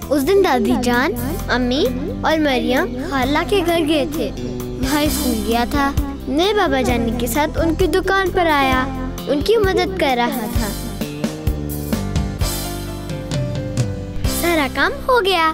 उस दिन दादी जान, अम्मी और मरियम खाला के घर गए थे। भाई स्कूल गया था। मैं बाबा जानी के साथ उनकी दुकान पर आया, उनकी मदद कर रहा था। सारा काम हो गया।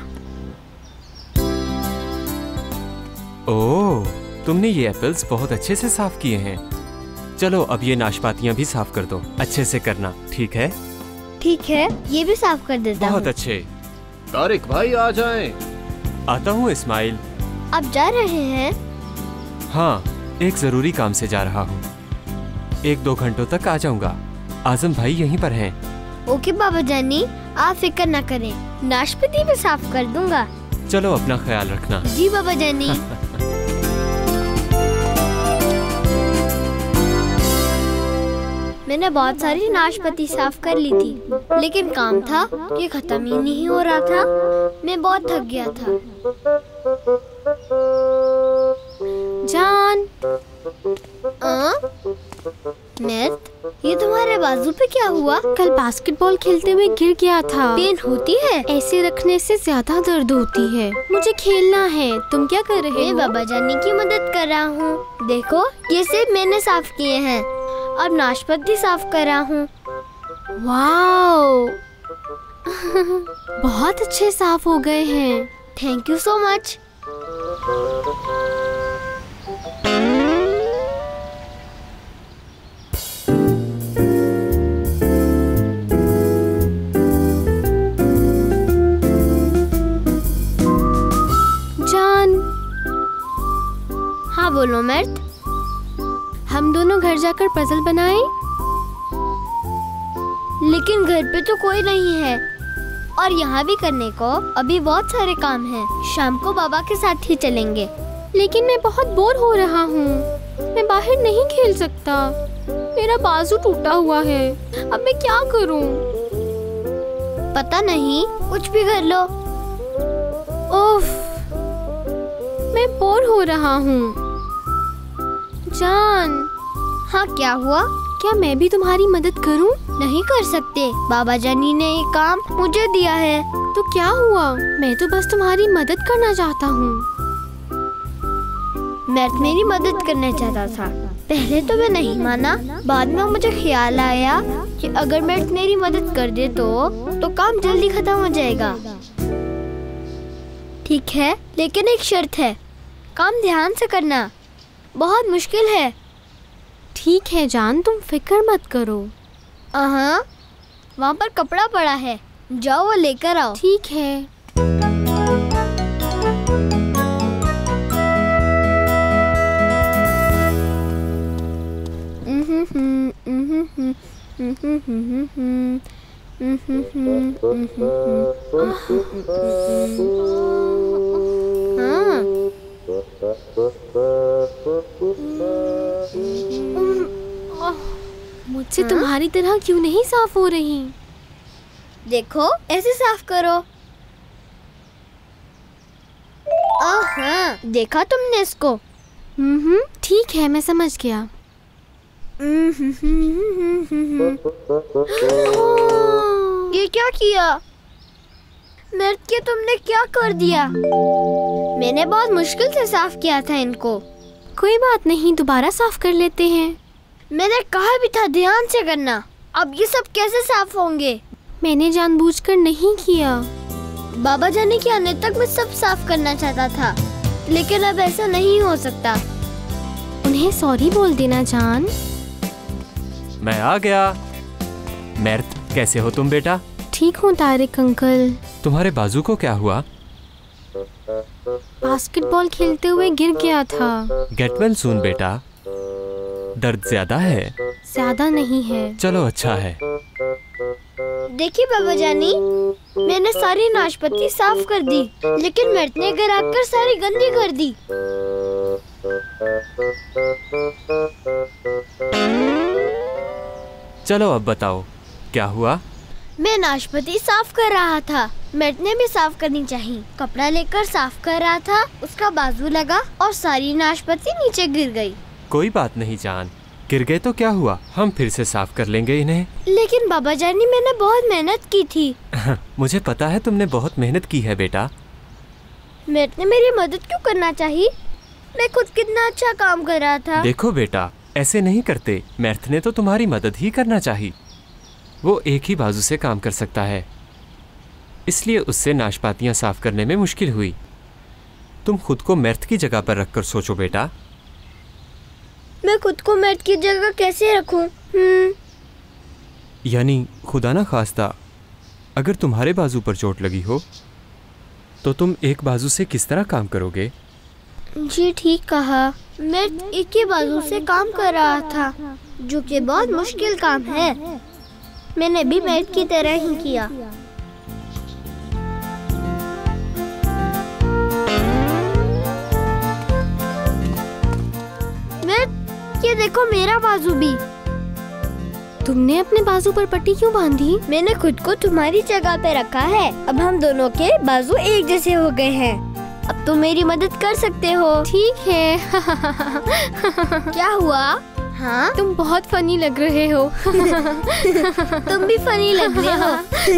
ओह, तुमने ये एप्पल्स बहुत अच्छे से साफ किए हैं। चलो अब ये नाशपातियाँ भी साफ कर दो, अच्छे से करना, ठीक है? ठीक है, ये भी साफ कर देता हूँ। बहुत अच्छे। तारिक भाई आ जाएं। आता हूँ इस्माइल। आप जा रहे हैं? हाँ, एक जरूरी काम से जा रहा हूँ। 1-2 घंटों तक आ जाऊंगा। आजम भाई यहीं पर हैं। ओके बाबा जानी, आप फिक्र न करें, नाशपाती भी साफ कर दूंगा। चलो अपना ख्याल रखना। जी बाबा जानी। मैंने बहुत सारी नाशपाती साफ कर ली थी, लेकिन काम था कि खत्म ही नहीं हो रहा था। मैं बहुत थक गया था। जान, मिर्त, ये तुम्हारे बाजू पे क्या हुआ? कल बास्केटबॉल खेलते हुए गिर गया था। पेन होती है? ऐसे रखने से ज्यादा दर्द होती है। मुझे खेलना है। तुम क्या कर रहे हो? मैं बाबा जानी की मदद कर रहा हूँ। देखो, ये सिर्फ मैंने साफ किए हैं। अब नाशपाती साफ कर रहा हूँ। वाओ, बहुत अच्छे साफ हो गए हैं। Thank you so much. जान। हाँ बोलो मिर्त। हम दोनों घर जाकर पजल बनाएं? लेकिन घर पे तो कोई नहीं है और यहाँ भी करने को अभी बहुत सारे काम हैं। शाम को बाबा के साथ ही चलेंगे। लेकिन मैं बहुत बोर हो रहा हूँ। मैं बाहर नहीं खेल सकता। मेरा बाजू टूटा हुआ है। अब मैं क्या करूँ? पता नहीं, कुछ भी कर लो। ओफ, मैं बोर हो रहा हूँ। जान। हाँ, क्या हुआ? क्या मैं भी तुम्हारी मदद करूं? नहीं कर सकते, बाबा जानी ने ये काम मुझे दिया है। तो क्या हुआ? मैं तो बस तुम्हारी मदद करना चाहता हूँ। मिर्त मेरी मदद करना चाहता था। पहले तो मैं नहीं माना, बाद में मुझे ख्याल आया कि अगर मिर्त मेरी मदद कर दे तो काम जल्दी खत्म हो जाएगा। ठीक है, लेकिन एक शर्त है, काम ध्यान से करना। बहुत मुश्किल है। ठीक है जान, तुम फिक्र मत करो। वहाँ पर कपड़ा पड़ा है, जाओ वो लेकर आओ। ठीक है। मुझसे तुम्हारी तरह क्यों नहीं साफ हो रही? देखो, ऐसे साफ करो। देखा तुमने इसको? ठीक है, मैं समझ गया। ये क्या किया? मिर्त के तुमने क्या कर दिया? मैंने बहुत मुश्किल से साफ किया था इनको। कोई बात नहीं, दोबारा साफ कर लेते हैं। मैंने कहा भी था ध्यान से करना। अब ये सब कैसे साफ होंगे? मैंने जानबूझकर नहीं किया। बाबा जाने के आने तक मैं सब साफ करना चाहता था, लेकिन अब ऐसा नहीं हो सकता। उन्हें सॉरी बोल देना जान। मैं आ गया। मिर्त, कैसे हो तुम बेटा? ठीक हूँ तारिक अंकल। तुम्हारे बाजू को क्या हुआ? बास्केटबॉल खेलते हुए गिर गया था। गेट वेल सून बेटा। दर्द ज्यादा है? ज्यादा नहीं है। चलो अच्छा है। देखिए बाबा जानी, मैंने सारी नाशपाती साफ कर दी, लेकिन मिर्त ने घर आकर सारी गंदी कर दी। चलो अब बताओ क्या हुआ? मैं नाशपाती साफ कर रहा था, मिर्त ने भी साफ करनी चाहिए। कपड़ा लेकर साफ कर रहा था, उसका बाजू लगा और सारी नाशपाती नीचे गिर गई। कोई बात नहीं जान, गिर गए तो क्या हुआ, हम फिर से साफ कर लेंगे इन्हें। लेकिन बाबा जानी मैंने बहुत मेहनत की थी। मुझे पता है तुमने बहुत मेहनत की है बेटा। मैथ ने मेरी मदद क्यों करना चाहिए? मैं खुद कितना अच्छा काम कर रहा था। देखो बेटा, ऐसे नहीं करते। मैथ ने तो तुम्हारी मदद ही करना चाहिए। वो एक ही बाजू से काम कर सकता है, इसलिए उससे नाशपातियाँ साफ करने में मुश्किल हुई। तुम खुद को मैथ की जगह पर रखकर सोचो बेटा। मैं खुद को मैथ की जगह कैसे रखूं? यानी खुदा ना खास्ता अगर तुम्हारे बाजू पर चोट लगी हो तो तुम एक बाजू से किस तरह काम करोगे? जी ठीक कहा। मैं एक ही बाजू से काम कर रहा था, जो कि बहुत मुश्किल काम है। मैंने भी मैथ की तरह ही किया। ये देखो मेरा बाजू भी। तुमने अपने बाजू पर पट्टी क्यों बांधी? मैंने खुद को तुम्हारी जगह पे रखा है। अब हम दोनों के बाजू एक जैसे हो गए हैं। अब तुम मेरी मदद कर सकते हो। ठीक है। क्या हुआ? हाँ, तुम बहुत फनी लग रहे हो। तुम भी फनी लग रहे हो।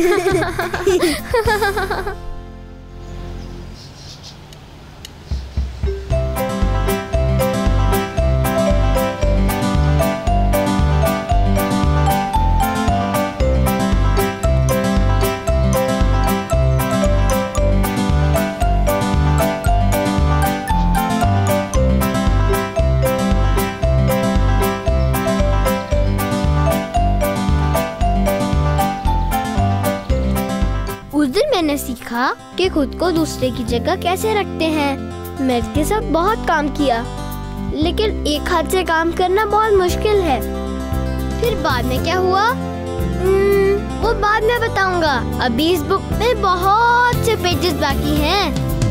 मैंने सीखा कि खुद को दूसरे की जगह कैसे रखते हैं। मैथ के साथ बहुत काम किया, लेकिन एक हाथ से काम करना बहुत मुश्किल है। फिर बाद में क्या हुआ वो बाद में बताऊंगा। अभी इस बुक में बहुत से पेजेस बाकी हैं।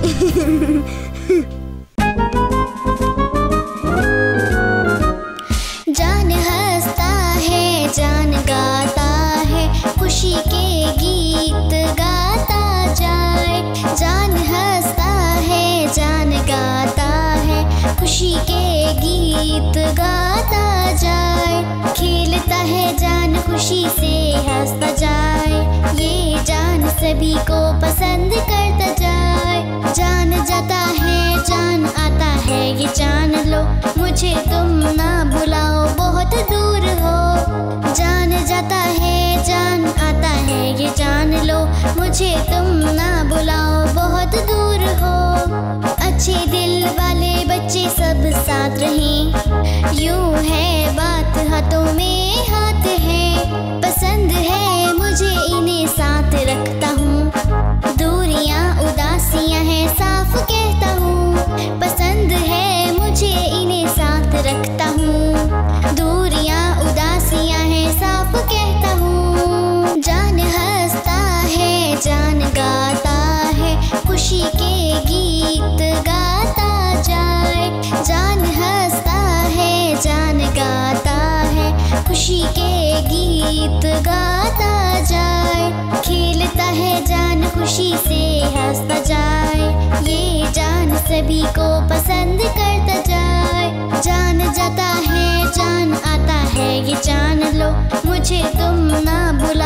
जान हंसता है, जान गाता है, खुशी के गीत गाता जाए। जान हंसता है, जान गाता है, खुशी के गीत गाता जाए। खेलता है जान खुशी से हंसता जाए। ये जान सभी को पसंद करता जाए। जान जाता है, जान आता है, ये जान लो। मुझे तुम ना बुलाओ, बहुत दूर हो। जान जाता है, जान आता है, ये जान लो। मुझे तुम ना बुलाओ, बहुत दूर हो। अच्छे दिल वाले बच्चे सब साथ रहें। यूं है बात, हाथों में हाथ है। पसंद है मुझे इन्हें साथ रखता हूँ। दूरियां उदासियां हैं, साफ कहता हूँ। पसंद है मुझे इन्हें साथ रखता हूँ। दूरियां उदासियां हैं, साफ कहता हूँ। जान हंसता है, जान गाता है, खुशी के गीत गाता जाए। जान हंसता है, जान गाता है, खुशी के गीत गाता जाए। खेलता है जान खुशी से हंसता जाए। ये जान सभी को पसंद करता जाए। जान जाता है, जान आता है, ये जान लो। मुझे तुम ना बुला